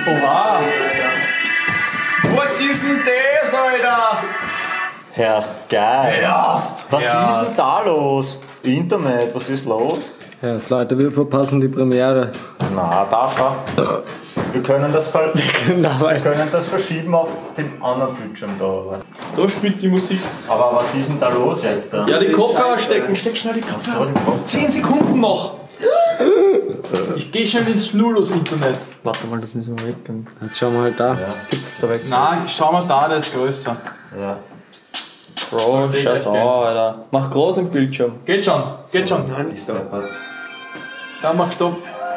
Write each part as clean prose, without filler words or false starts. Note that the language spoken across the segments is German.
Oha! Was ist denn das, Alter? Herrst, geil. Erst! Was ist denn da los? Internet, was ist los? Ja, jetzt Leute, wir verpassen die Premiere. Na, da schau. Wir können das verschieben auf dem anderen Bildschirm da, oder? Da spielt die Musik. Aber was ist denn da los jetzt? Da? Ja, die Kopfhörer stecken. Steck schnell die Kopfhörer. 10 Sekunden noch. Ich geh schnell ins Schnurlos-Internet. Warte mal, das müssen wir weggehen. Jetzt schauen wir halt da. Ja. Gibt's da weg? Nein, schau mal da, der ist größer. Ja. Bro, scheiß an, Alter. Mach groß im Bildschirm. Geht schon, geht schon. Nein, ist da. Dann mach Stopp.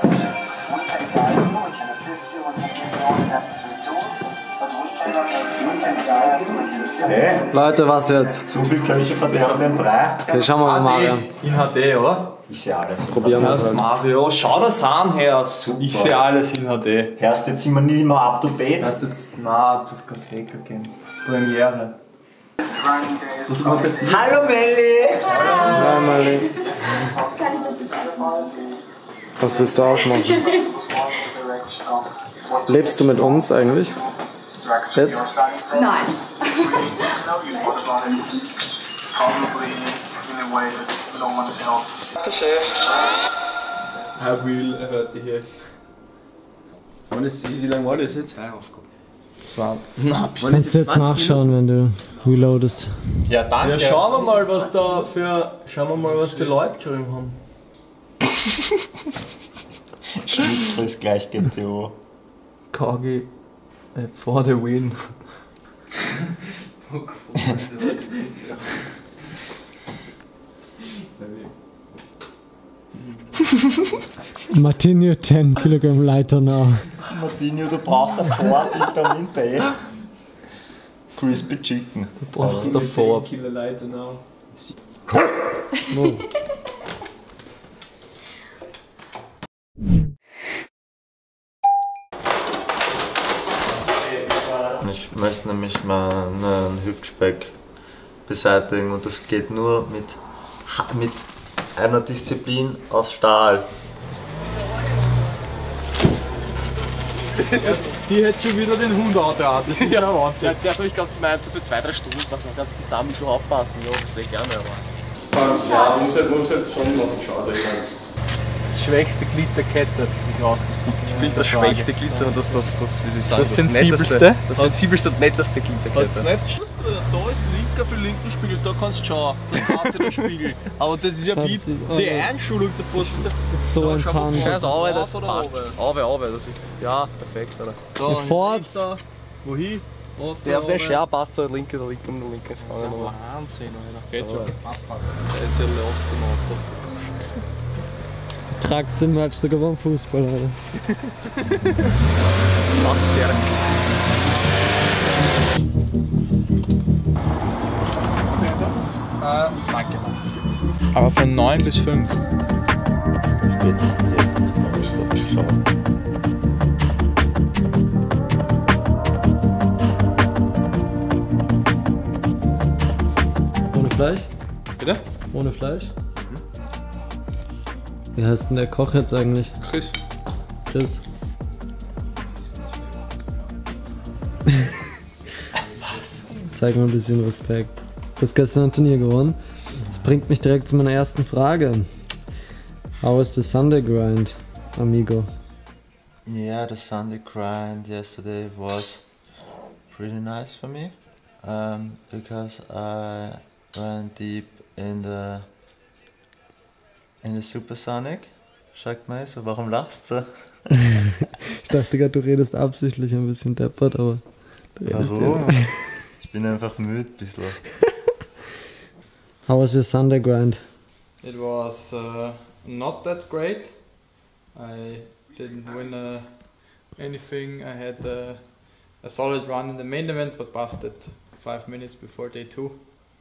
Hey, Leute, was jetzt? zu viel Köche verderben den Brei. Okay, schauen wir mal, Mario. In HD, oder? Ich sehe alles. Probieren wir es halt. Mario, schau das an, Herr. Ich sehe alles in HD. Herrst, jetzt sind wir nicht mehr up to date. Heißt jetzt, na, das kann's weggehen. Premiere. Hallo Melli! Ja, Mali. Kann ich das jetzt ausmachen? Was willst du ausmachen? Lebst du mit uns eigentlich? Jetzt? Nein. Der Chef. Herr Will, er hört dich hier. Wie lange war das jetzt? Deine Aufgabe. Kannst du jetzt nachschauen, wenn du reloadest. Ja, danke. Ja, schauen wir mal, was die Leute geschrieben haben. Schnitzel ist gleich GTO. KG for the win. Martinho 10 Kilogramm lighter now. Martinho, du brauchst davor Vitamin D. Crispy Chicken. Du brauchst davor. Kilo Leute now. Ich möchte nämlich meinen Hüftspeck beseitigen und das geht nur mit einer Disziplin aus Stahl. Hier hätte schon wieder den Hund angetragen. Das ist ja Wahnsinn. Ja, ich glaube, sie meinen so für 2-3 Stunden, dass man ganz bis dahin schon aufpassen. Ja, das sehe ich gerne, aber. Ja, man muss halt schon machen, also ich meine. Das schwächste Glied der Kette, das sich rausgeht. Ich bin das schwächste Glied, sondern das, wie soll ich sagen, Das sensibelste? Das sensibelste und netteste Glied der Hat's Kette. nicht? Da ist linker für linken Spiegel, da kannst du schauen. Da hat der Spiegel. Aber das ist ja wie die Einschulung davor. So ein Pan. Scheiß Arbeit, das oder passt. runter? Arbeit, das ist. Ja, perfekt, oder? Da, Fort. da. Wohin? Der auf der Scher passt so, der linke ist gegangen. Das ist ja Wahnsinn, Alter. Geht schon. Der ist ja los im Auto. Tragt den Match sogar beim Fußball, Alter. Macht der. Danke. Aber von 9 bis 5. Ohne Fleisch? Bitte? Ohne Fleisch? Wie heißt denn der Koch jetzt eigentlich? Chris. Chris. Zeig mal ein bisschen Respekt. Du hast gestern ein Turnier gewonnen. Das bringt mich direkt zu meiner ersten Frage. How was the Sunday grind, amigo? Yeah, the Sunday grind yesterday was pretty nice for me because I went deep in the Supersonic. Sagt mal so, warum lachst du? Ich dachte gerade, du redest absichtlich ein bisschen deppert, aber du redest Warum? ja. Ich bin einfach müde ein bisschen. How was your Sunday grind? It was not that great. I didn't win anything. I had a solid run in the main event, but busted 5 minutes before day 2.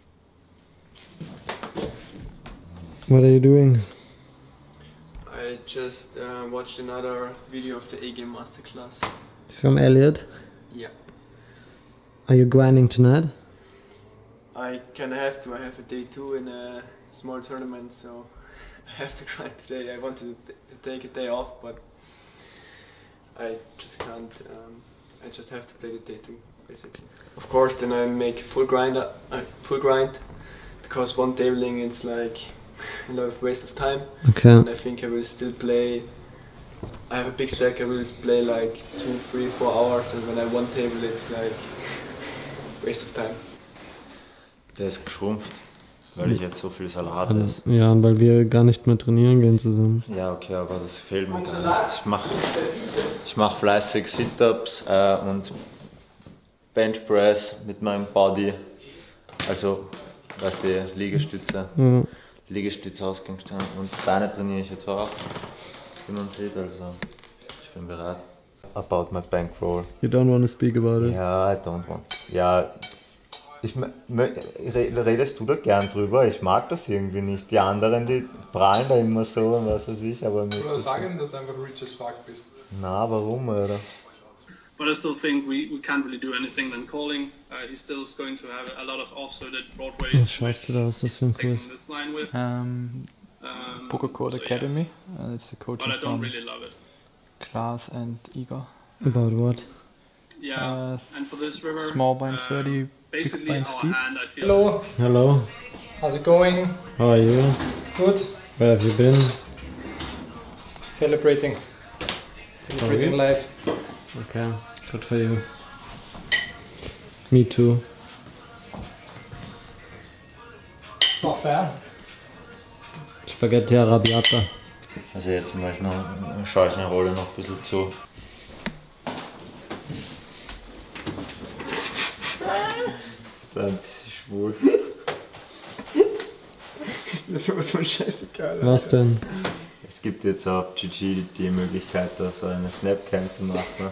What are you doing? I just watched another video of the A-Game Masterclass. From Elliot? Yeah. Are you grinding tonight? I kinda have to. I have a day 2 in a small tournament, so I have to grind today. I wanted to take a day off, but I just can't. I just have to play the day 2 basically. Of course, then I make full grind, because one tabling it's like a lot of waste of time. Okay. And I think I will still play. I have a big stack. I will play like 2, 3, 4 hours, and when I one table, it's like waste of time. Der ist geschrumpft, weil ich jetzt so viel Salat esse. Ja, und weil wir gar nicht mehr trainieren gehen zusammen. Ja, okay, aber das fehlt mir gar nicht. Ich mach fleißig Sit-Ups und Bench Press mit meinem Body. Also, weißt du, Liegestütze. Ja. Liegestütze, Ausgangsstand und Beine trainiere ich jetzt auch, wie man sieht, also ich bin bereit. About my bankroll. You don't want to speak about it? Ja, I don't want. Ja, redest du da gern drüber? Ich mag das irgendwie nicht. Die anderen, die prahlen da immer so und was weiß ich, aber nicht. Oder sag ihm, dass du einfach rich as fuck bist. Na, warum, oder? But I still think we can't really do anything than calling. He still is going to have a lot of off, so that Broadway Was is schaust du da aus, das ist ein taking Kurs? this line with. Poker Code so Academy. It's a coaching But I don't from really love it. Klaas and Igor. About what? Yeah, and for this river, Small bind 30, big basically bind our steep. hand, I feel. Hello, Hello, how's it going? how are you? Good. Where have you been? Celebrating you? life. Okay, good for you. Me too. Not fair. Spaghetti Arrabbiata. Also jetzt schaue ich eine Rolle noch ein bisschen zu. Das war ein bisschen schwul. Ist mir sowas von scheißegal. Was denn? Es gibt jetzt auf GG die Möglichkeit, da so eine Snapcam zu machen.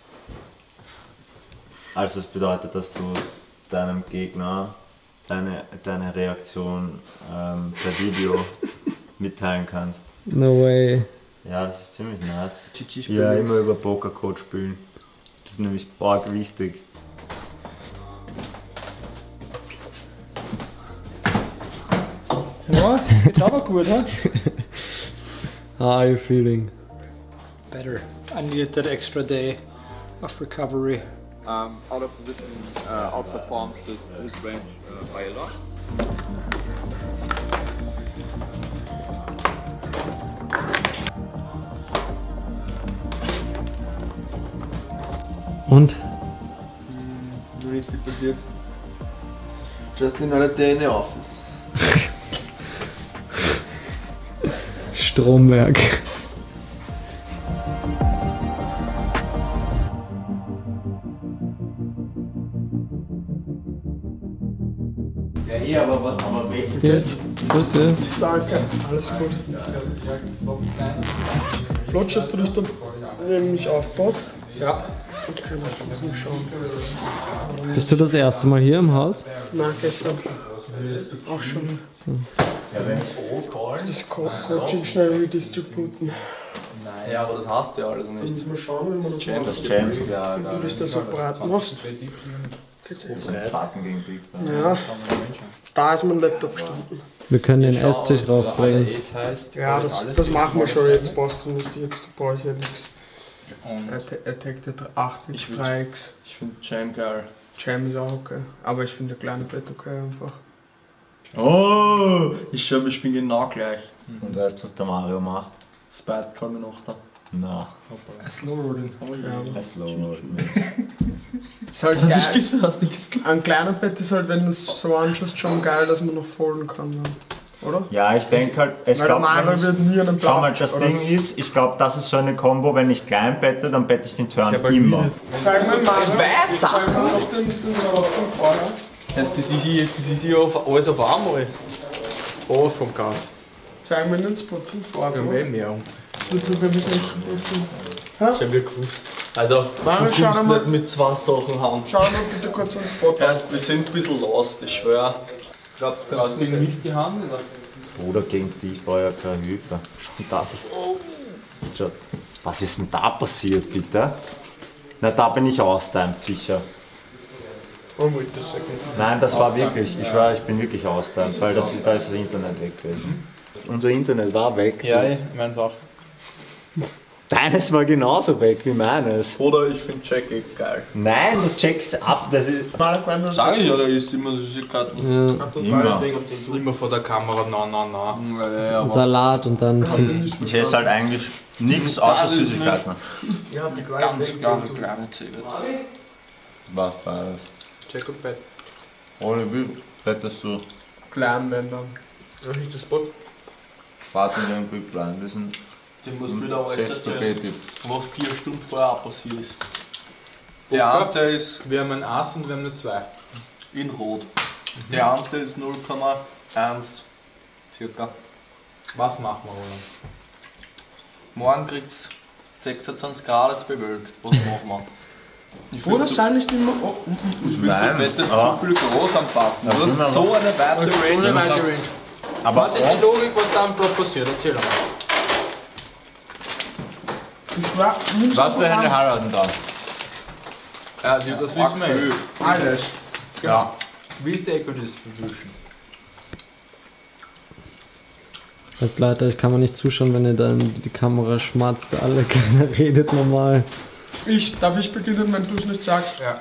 Also das bedeutet, dass du deinem Gegner deine Reaktion per Video mitteilen kannst. No way. Ja, das ist ziemlich nice. Ja, immer über Pokercode spielen. Das ist nämlich arg wichtig. Ja, geht's aber gut, hä? How are you feeling? Better. I needed that extra day of recovery. Out of position outperforms his range by a lot. Und? Noch nicht viel passiert. Just another day in the office. Stromberg. Ja, aber Was geht's? Bitte. Danke, alles gut. Flutsch, hast du dich da nämlich aufgebaut? Ja. Okay, lass uns schauen. Bist du das erste Mal hier im Haus? Nein, gestern. Auch schon. Das Coaching schnell redistributen. Ja, aber das hast du ja alles nicht. Mal schauen, wie man das macht. Das James. Wenn du dich da so breit machst. Braten gegen Big Bang. Ja, da ist mein Laptop gestanden. Wir können den Esstisch raufbringen. Ja, das machen wir schon, jetzt passt es nicht, jetzt brauche ich ja nichts. Attack der 8x3x. Ich finde Jam geil. Jam ist auch okay, aber ich finde der kleine Bett okay einfach. Oh, ich glaube, ich bin genau gleich. Und weißt du, was der Mario macht? Spite kann mir noch da. Na. Slow Rolling. Ist halt geil. Ein kleiner Bett ist halt, wenn du es so anschaust, schon geil, dass man noch folden kann. Ja. Oder? Ja, ich denke halt, es Weil der Mario wird nie einen schau mal, Bluff das oder Ding ist, ich glaube, das ist so eine Combo, wenn ich klein bette, dann bette ich den Turn immer. Zeig mal Mario. Zwei Sachen. Zeig mal noch den vorher. Das ist ja alles auf einmal. Oh, vom Gas. Zeig mir den Spot von vorher. Ja, mehr. Das wird mir echt interessieren. Ich hab ja gewusst. Also, Mario, du schau kommst mal. nicht mit zwei Sachen haben. Schau mal bitte kurz den Spot. Erst, wir sind ein bisschen lost, ich schwör. Ich glaub, du kannst gegen mich die Hand, oder? Bruder, gegen dich brauche ich ja keine Hilfe. Das ist. Schau, was ist denn da passiert, bitte? Na, da bin ich austimed, sicher. Oh, wait a second. Nein, das war wirklich, ich schwör, ich bin wirklich austimed, weil da ist das Internet weg gewesen. Unser Internet war weg. Ja, ich mein's auch. Deines war genauso weg wie meines. Oder ich finde Jack geil. Nein, du checkst ab, das ist... Sag ich ja, der isst immer Süßigkeiten. Immer. Immer vor der Kamera, na. Salat und dann. Ich esse halt eigentlich nichts außer Süßigkeiten. Ja, die Ganz kleine Zähne. Was war das? Check und Bett. Ohne wie hättest du Klein werden dann. Nicht das Spot. Warte irgendwie klein, wir sind Den musst du wieder auch echt 6 erzählen, Spaghetti. was 4 Stunden vorher auch passiert ist. Der Ante ist Wir haben ein Ass und wir haben eine 2. in Rot. Der Ante ist 0,1 circa. Was machen wir, Roland? Morgen kriegt es 26 Grad, jetzt bewölkt. Was machen wir? Ich Oder finde, sei nicht immer. Oh, du wettest zu viel groß am Button. Du hast so eine weite Range. Aber Was ist die Logik, was da am Flop passiert? Erzähl mal. was für Hände heiraten da? Ja, das wissen wir ja. Alles. Ja. Wie ist die Equity Distribution? Was Leute, ich kann mir nicht zuschauen, wenn ihr dann die Kamera schmatzt, alle, keiner redet normal. Darf ich beginnen, wenn du es nicht sagst? Ja.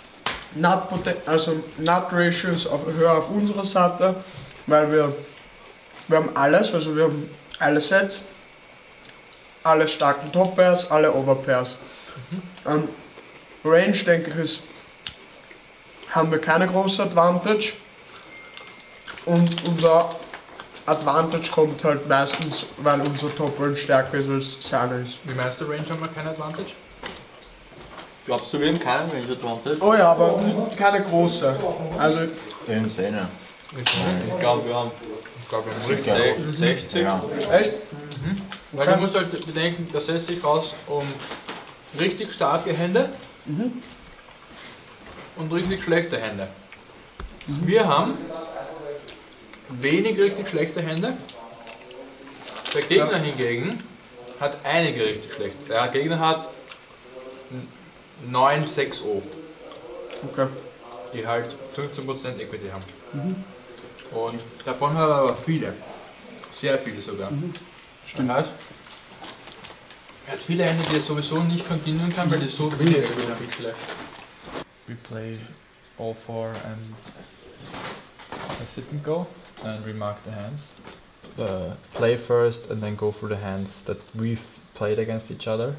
Nut Ratio ist höher auf unserer Seite, weil wir haben alles, also wir haben alle Sets, alle starken Top Pairs, alle Over Pairs. Range, denke ich, haben wir keine große Advantage, und unser Advantage kommt halt meistens, weil unser Top Range stärker ist als seine ist. Wie meinst du, Range haben wir keine Advantage? Glaubst du, wir haben keinen Range Advantage? Oh ja, aber keine große. Also In Szene. Ich glaube, wir haben richtig 60. Ja. echt? Weil du musst halt bedenken, das setzt sich aus um richtig starke Hände und richtig schlechte Hände. Wir haben wenig richtig schlechte Hände. Der Gegner hingegen hat einige richtig schlechte. Der Gegner hat 9, 6 O. Okay. Die halt 15% Equity haben. Und davon haben wir aber viele. Sehr viele sogar. Stimmt. Das heißt, er hat viele Hände, die er sowieso nicht continuen kann, weil die so wenig Equity haben. We play all four and a sit and go and remark the hands. Play first and then go through the hands that we've played against each other.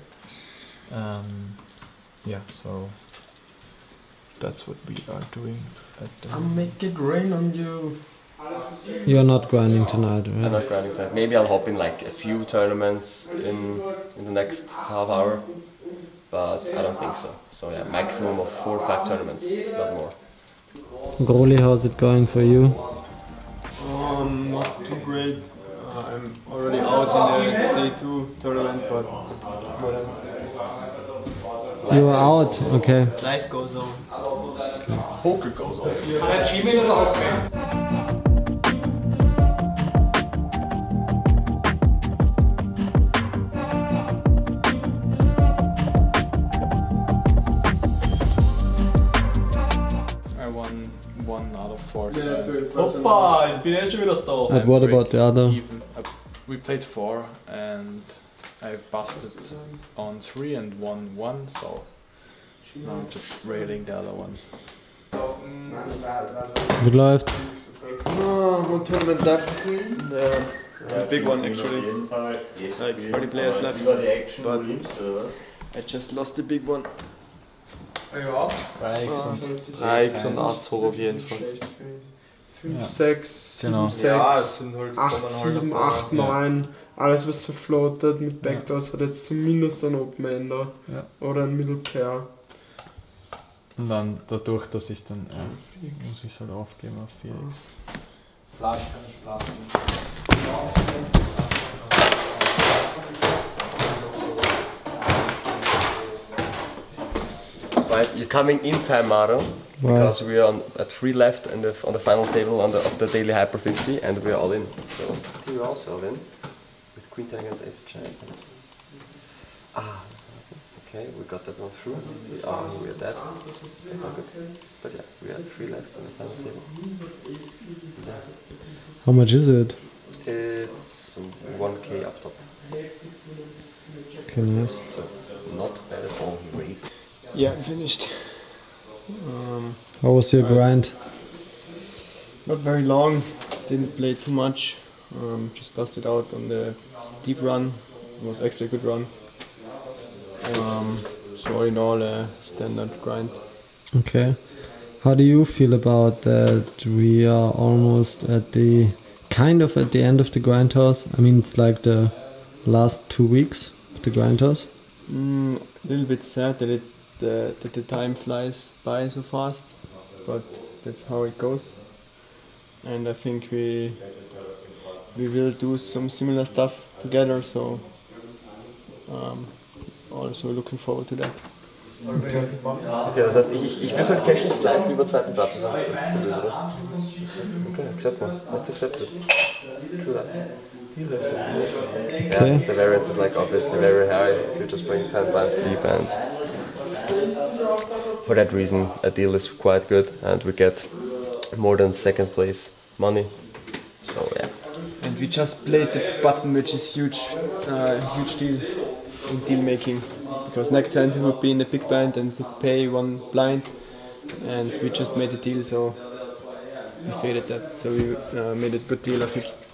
Yeah, so that's what we are doing at the I'll make it rain on you. You're not grinding tonight, I'm right? not grinding tonight. Maybe I'll hop in like a few tournaments in the next half hour, but I don't think so. So yeah, maximum of 4 or 5 tournaments, not more. Groli, how's it going for you? Not too great. I'm already out in the day 2 tournament, but whatever. You are out, okay. Life goes on. Poker goes on. I won 1 out of 4. Hoppa, ich bin jetzt schon wieder da. And what about the other? We played 4 and I busted on 3 and won 1, so now I'm just railing the other ones. Wie läuft? One tournament left. The big one actually. Like 30 players left. But I just lost the big one. Reix und Ass hoch auf jeden Fall. 5, 6, 7, Genau. 6, 8, 7, 8, 9. Alles was so floatet mit Backdoors hat jetzt zumindest ein Open Ender. Ja. Oder ein Middle Pair. Und dann dadurch, dass ich dann muss ich halt aufgeben auf 4x. Flash kann ich blasen. Right, you're coming in time, Maro, because we are at 3 left on the final table of the daily Hyper 50, and we are all in. So you're also all in with Queen 10 against Ace Jack. Okay, we got that one through. We are dead. That's all good. But yeah, we had 3 left on the final table. How much is it? It's 1k up top. Okay, nice. So not bad at all. He raised. Yeah, I'm finished. How was your grind? Not very long, didn't play too much, just busted out on the deep run. It was actually a good run. So all in all, a standard grind. Okay. How do you feel about that we are almost at the end of the grindhouse? I mean, it's like the last 2 weeks of the grindhouse. A little bit sad that the time flies by so fast, but that's how it goes. And I think we will do some similar stuff together, so also looking forward to that. Okay, das heißt, ich würde halt Cash slightly über zweiten Platz sein. Okay, accept one. Let's accept it. True that. Yeah, the variance is like obviously very high if you just bring 10 blinds deep, and for that reason a deal is quite good and we get more than second place money. So yeah. And we just played the button, which is huge deal in deal making, because next time we would be in the big blind and would pay one blind, and we just made a deal, so we faded that. So we made a good deal of it.